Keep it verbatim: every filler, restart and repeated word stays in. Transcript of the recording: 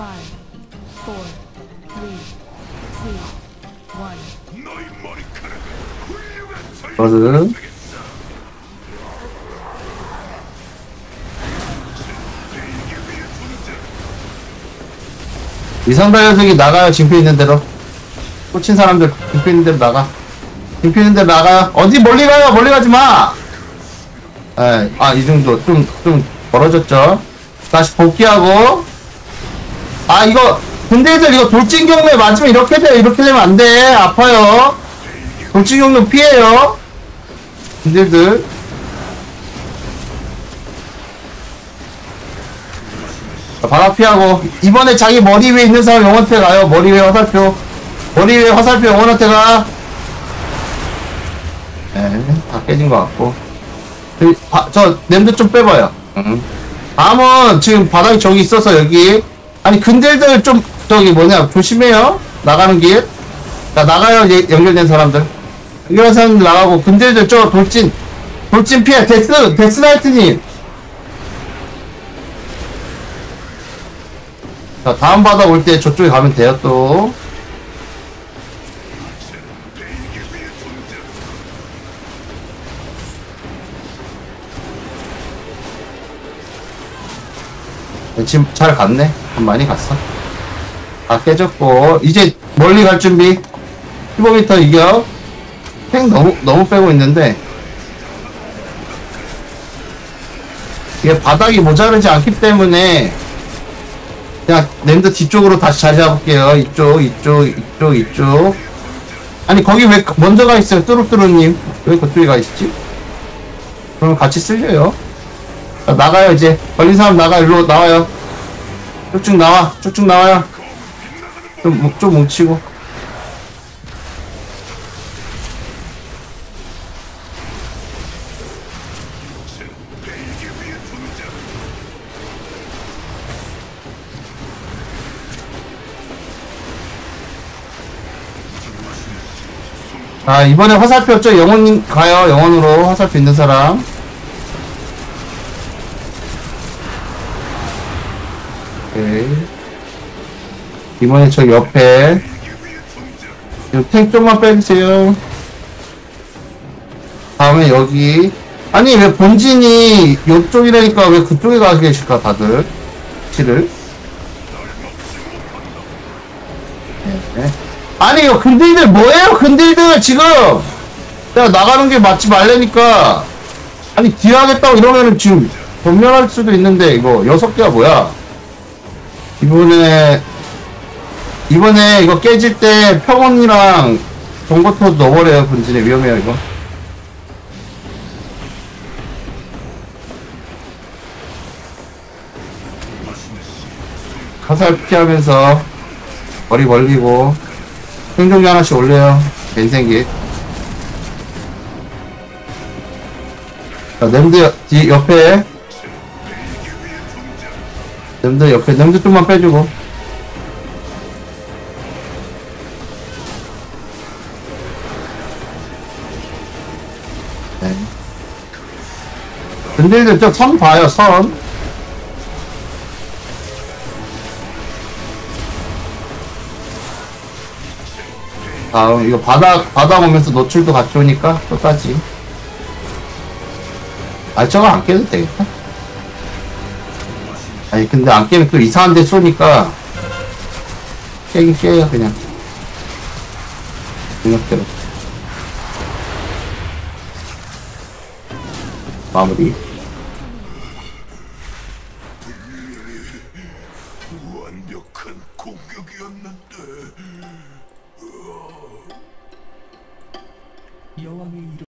five, four, three, two, one. 버스. 이성달 녀석이 나가요. 징표 있는 대로. 꽂힌 사람들 징표 있는 대로 나가. 징표 있는 대로 나가요. 어디 멀리 가요. 멀리 가지 마. 에, 아, 이 정도 좀 좀 벌어졌죠. 다시 복귀하고. 아, 이거 근데들 이거 돌진 경로에 맞으면 이렇게 돼요. 이렇게 되면 안 돼. 아파요. 돌진 경로 피해요. 근데들 바닥 피하고. 이번에 자기 머리 위에 있는 사람 영원한테 가요. 머리 위에 화살표. 머리 위에 화살표 영원한테 가. 네, 다 깨진 것 같고. 그, 바, 저 냄새 좀 빼봐요. 응. 다음은 지금 바닥이 저기 있어서 여기. 아니 근들들 좀 저기 뭐냐 조심해요. 나가는 길. 자 나가요. 예, 연결된 사람들. 연결된 사람들 나가고. 근들들 저 돌진 돌진 피해. 데스 데스나이트님. 자 다음 바닥 올 때 저쪽에 가면 돼요. 또 지금 잘 갔네. 많이 갔어. 다 깨졌고 이제 멀리 갈 준비. 십오 미터 이겨. 탱 너무 너무 빼고 있는데 이게 바닥이 모자르지 않기 때문에 그냥 랜드 뒤쪽으로 다시 자리 잡을게요. 이쪽 이쪽 이쪽 이쪽. 아니 거기 왜 먼저 가 있어요. 뚜루뚜루님 왜 그쪽에 가 있지? 그럼 같이 쓸려요. 자, 나가요. 이제 걸린 사람 나가. 일로 나와요. 쭉쭉 나와. 쭉쭉 나와요. 좀, 좀 뭉치고. 아, 이번에 화살표 쪽 영혼 가요. 영혼으로 화살표 있는 사람. 오케이. 이번에 저 옆에 탱 좀만 빼주세요. 다음에 여기. 아니 왜 본진이 요쪽이라니까 왜 그쪽에 가 계실까 다들. 치를. 네. 아니 이거 근딜들 뭐예요 근딜들 지금. 내가 나가는 게 맞지 말라니까. 아니 뒤에 하겠다고 이러면은 지금 전멸할 수도 있는데 이거 여섯 개가 뭐야. 이번에 이번에 이거 깨질 때 평원이랑 정거토 넣어버려요. 본진에 위험해요 이거. 화살 피하면서 머리 벌리고 생존기 하나씩 올려요. 벤생기. 자 냄드 뒤 옆에 냄드 옆에 냄드 좀만 빼주고. 네. 근데 저 선 봐요. 선. 다음 이거 바닥 바닥 오면서 노출도 같이 오니까 또 따지. 아 저거 안 깨도 되겠다. 아니 근데 안 깨면 또 이상한 데 쏘니까 깨긴 깨요 그냥. 생각대로 마무리. 완벽한 공격이었는데. 여왕의 이름